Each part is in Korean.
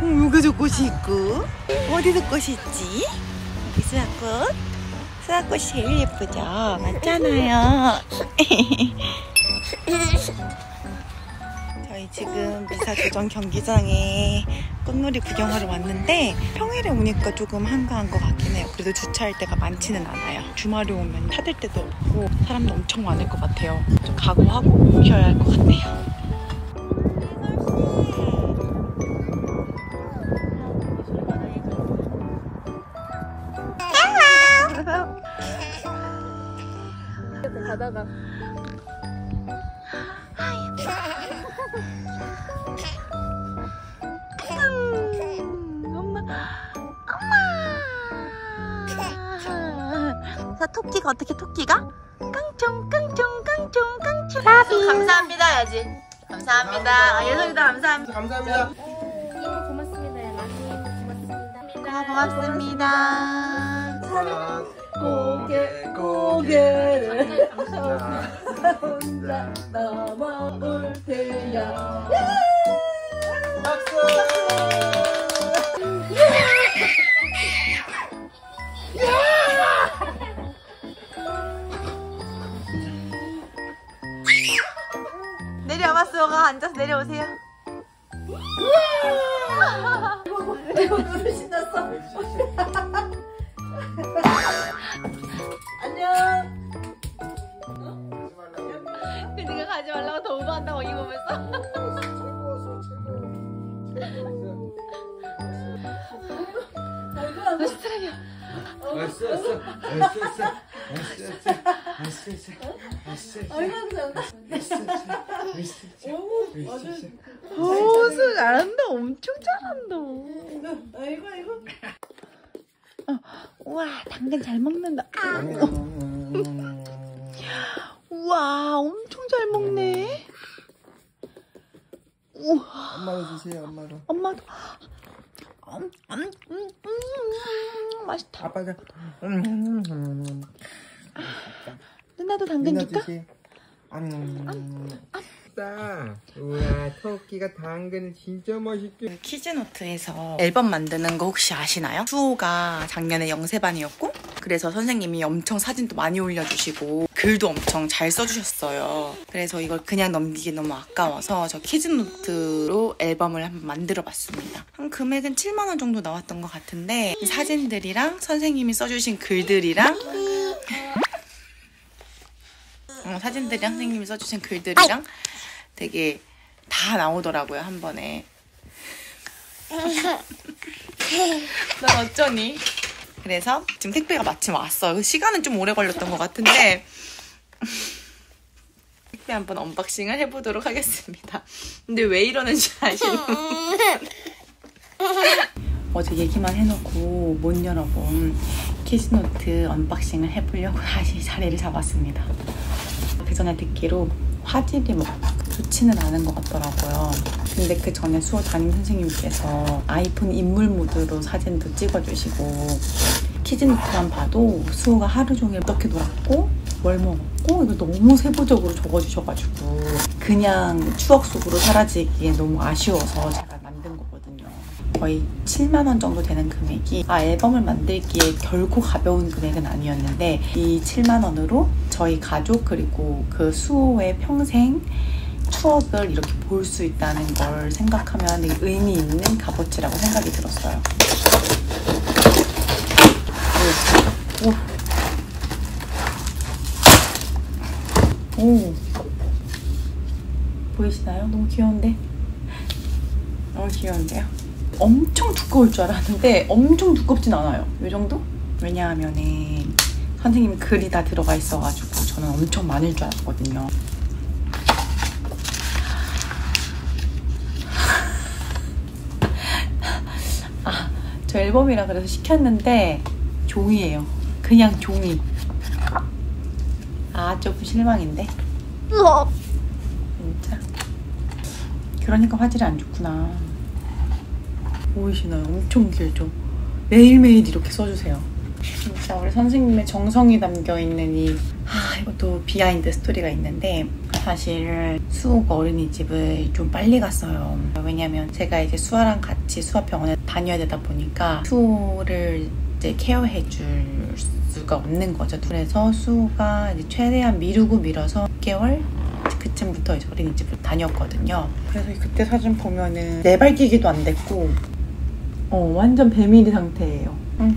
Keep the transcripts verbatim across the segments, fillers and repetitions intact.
음, 여기도 꽃이 있고 어디도 꽃이 있지? 여기 수학꽃. 수학꽃이 제일 예쁘죠? 맞잖아요. 저희 지금 미사조정 경기장에 꽃놀이 구경하러 왔는데 평일에 오니까 조금 한가한 것 같긴 해요. 그래도 주차할 데가 많지는 않아요. 주말에 오면 찾을 데도 없고 사람도 엄청 많을 것 같아요. 좀 각오하고 오셔야 할 것 같네요. 가다가 엄마, 엄마. 자, 토끼가 어떻게 토끼가? 깡총, 깡총, 깡총, 깡총. 감사합니다 해야지. 감사합니다. 아, 예선이도 감사합니다. 감사합니다. 이모 고맙습니다. 라니 고맙습니다. 아, 고맙습니다. 고개 고개를 혼자 넘어올 테야. 박수. 내려와봤어가 앉아서 내려오세요. 이거 너무 신났어. 안녕. 그니까 가지 말라고 더 오버한다고 이거 보면서. 너 스트레이야. 알았어, 알았어, 알았어, 알았어, 알았어, 알았어, 얼마나 잘한다. 오, 수 잘한다. 엄청 잘한다. 아이고 아이고. 어, 우와, 당근 잘 먹는다. 우와, 엄청 잘 먹네. 우와. 엄마도 주세요, 엄마도. 엄마도. 음, 음, 음, 음, 맛있다. 아빠가. 음, 누나도 당근 줄까? 음. 우와, 토끼가 당근을 진짜 맛있게. 키즈노트에서 앨범 만드는 거 혹시 아시나요? 수호가 작년에 영세반이었고 그래서 선생님이 엄청 사진도 많이 올려주시고 글도 엄청 잘 써주셨어요. 그래서 이걸 그냥 넘기기 너무 아까워서 저 키즈노트로 앨범을 한번 만들어봤습니다. 한 금액은 칠만 원 정도 나왔던 것 같은데 이 사진들이랑 선생님이 써주신 글들이랑 어, 사진들이랑 선생님이 써주신 글들이랑 되게 다 나오더라고요, 한 번에. 넌 어쩌니? 그래서 지금 택배가 마침 왔어요. 시간은 좀 오래 걸렸던 것 같은데 택배 한번 언박싱을 해보도록 하겠습니다. 근데 왜 이러는지 아시는 어제 얘기만 해놓고 못 열어본 키즈노트 언박싱을 해보려고 다시 자리를 잡았습니다. 그 전에 듣기로 화질이 뭐 좋지는 않은 것 같더라고요. 근데 그 전에 수호 담임 선생님께서 아이폰 인물 모드로 사진도 찍어주시고 키즈노트만 봐도 수호가 하루 종일 어떻게 놀았고 뭘 먹었고 이걸 너무 세부적으로 적어주셔가지고 그냥 추억 속으로 사라지기에 너무 아쉬워서 제가 만든 거거든요. 거의 칠만 원 정도 되는 금액이 아 앨범을 만들기에 결코 가벼운 금액은 아니었는데 이 칠만 원으로 저희 가족 그리고 그 수호의 평생 추억을 이렇게 볼 수 있다는 걸 생각하면 되게 의미 있는 값어치라고 생각이 들었어요. 오. 오. 보이시나요? 너무 귀여운데? 너무 귀여운데요? 엄청 두꺼울 줄 알았는데 엄청 두껍진 않아요. 이 정도? 왜냐하면은 선생님이 글이 다 들어가 있어가지고 저는 엄청 많을 줄 알았거든요. 아, 저 앨범이라 그래서 시켰는데 종이에요. 그냥 종이. 아, 조금 실망인데? 진짜? 그러니까 화질이 안 좋구나. 보이시나요? 엄청 길죠? 매일매일 이렇게 써주세요. 진짜 우리 선생님의 정성이 담겨있는 이 아, 이것도 비하인드 스토리가 있는데 사실 수호가 어린이집을 좀 빨리 갔어요. 왜냐면 제가 이제 수아랑 같이 수아병원에 다녀야 되다 보니까 수호를 이제 케어해 줄 수가 없는 거죠. 그래서 수호가 이제 최대한 미루고 미뤄서 육 개월 그쯤부터 이제 어린이집을 다녔거든요. 그래서 그때 사진 보면은 내발기기도 안 됐고 어 완전 배밀이 상태예요. 응.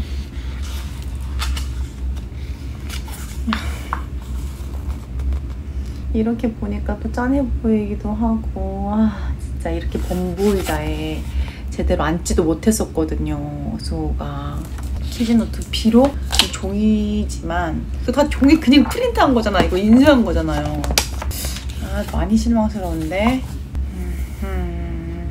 이렇게 보니까 또 짠해 보이기도 하고 아 진짜 이렇게 범보이자에 제대로 앉지도 못했었거든요. 수호가 키즈노트 비록 종이지만 다 종이 그냥 프린트한 거잖아. 이거 인쇄한 거잖아요. 아 많이 실망스러운데 음흠.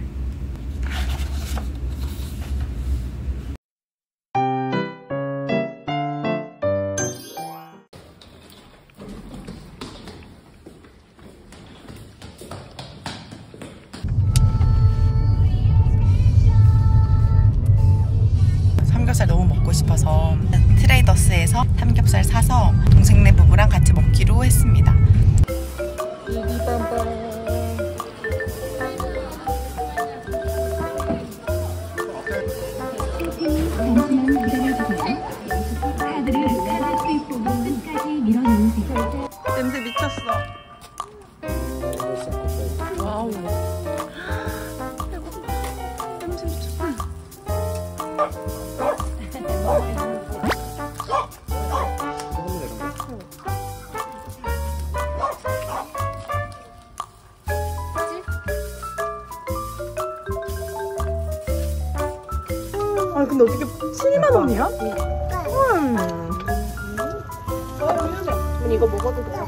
삼겹살 너무 먹고 싶어서 트레이더스에서 삼겹살 사서 동생네 부부랑 같이 먹기로 했습니다. 냄새 미쳤어. 와우. 냄새 미쳤다. 아 근데 어떻게 칠만 원이야? 음. 음. 이거 먹어도 돼?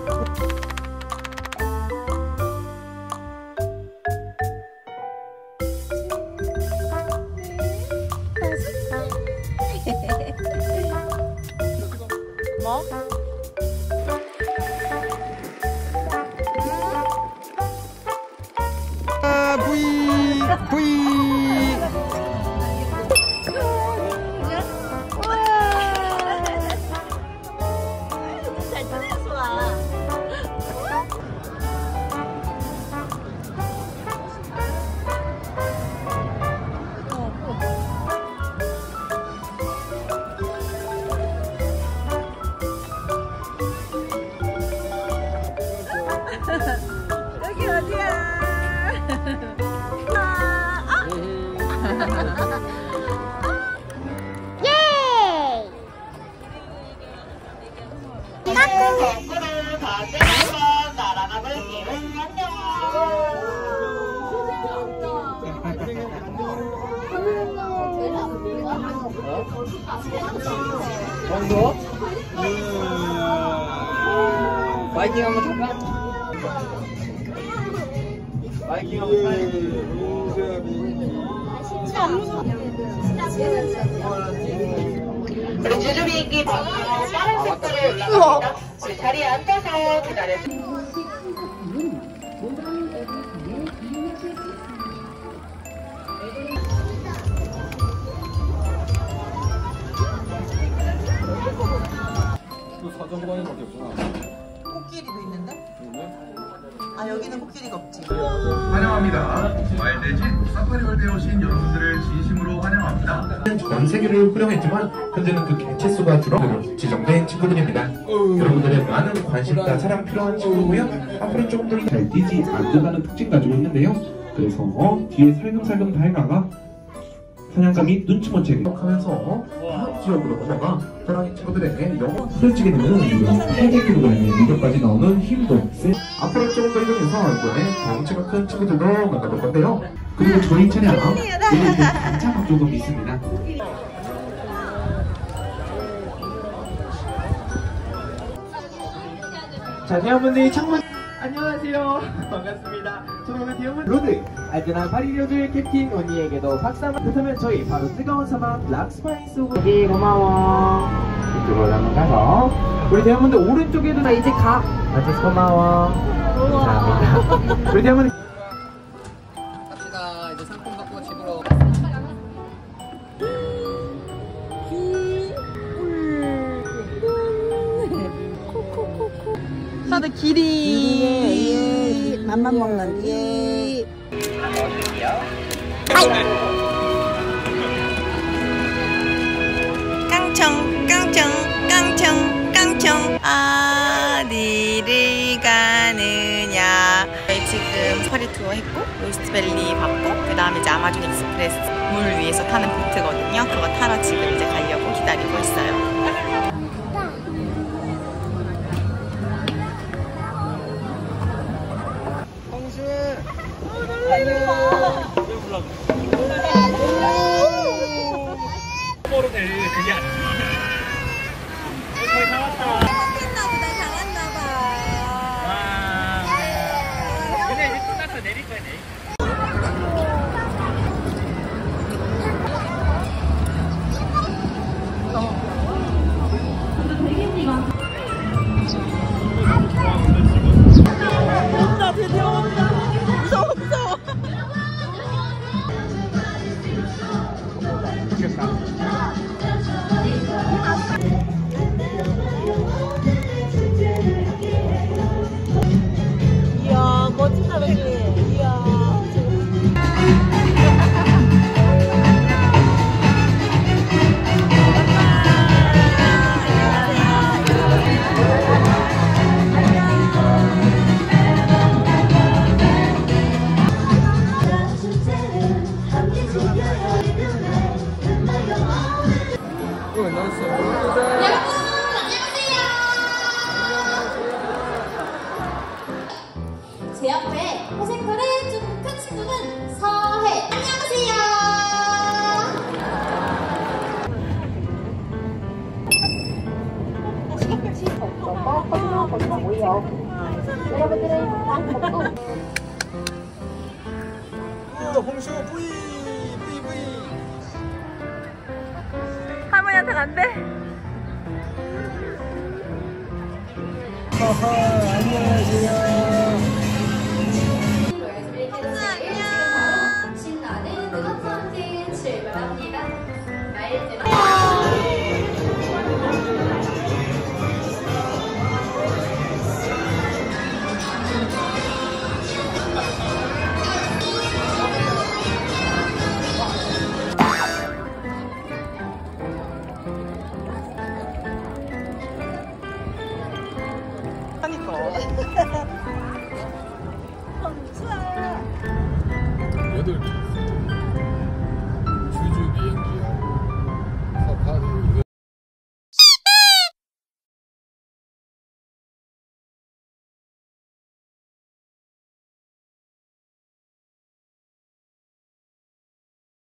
뭐? 아 부이 부이. 여기 어디야? 아, 아. 예! 거꾸로 다시 한번 날아가 볼게요. 정도? 바이킹 한번 탈까? 바이킹 한번 타야지. 제주 비행기 방으로 빠른 속도로 올라갑니다. 자리에 앉아서 기다려주세요. 사정관이밖에 없잖아. 코끼리도 있는데? 아 여기는 코끼리가 없지. 환영합니다. 와일드진 사파리월드에 오신 여러분들을 진심으로 환영합니다. 전 세계를 호령했지만 현재는 그 개체 수가 줄어 지정된 친구들입니다. 여러분들의 많은 관심과 사랑 필요한 친구고요. 앞으로 조금 더 잘 뛰지 않는다는 특징 가지고 있는데요. 그래서 어, 뒤에 살금살금 다해가가 사냥감이 눈치 못 채게 하면서 다음 지역으로 넘어가 호랑이 친구들에게 영어 풀어지게 되면 팔 킬로그램의 무게까지 나오는 힘도 세. 앞으로 조금 더 이동해서 이번에 덩치가 큰 친구들도 만나볼 건데요. 그리고 저희 차량 이렇게 단차가 조금 있습니다. 자, 대한민국의 창문 안녕하세요. 반갑습니다. 저는 오늘 대한민국 로드 알뜰한 파리로드 캡틴 언니에게도 박수 한번. 그렇다면 저희 바로 뜨거운 사막 락스파인 속으로 여기 고마워. 이쪽으로 한번 가서 우리 대한민국 오른쪽에도 나 이제 가. 아저씨 고마워. 감사합니다. 우리 대한민국 갑시다. 이제 상품 받고 집으로. 다들 길이. 맘만 먹는 이. 깡총 깡총 깡총 깡총 어디를 가느냐. 저희 지금 사파리 투어 했고 로스트밸리 봤고 그 다음에 이제 아마존 익스프레스 물 위에서 타는 보트거든요. 그거 타러 지금 이제 가려고 기다리고 있어요. 이야, 멋지다, 여기. 이야. 제 옆에 회색 털의 조금 큰 친구는 서해. 안녕하세요. 홍수 뿌이 뿌이 뿌이. 할머니한테 간대. 신나는 뜨거운 파운틴 출발합니다. 말들어. 여덟.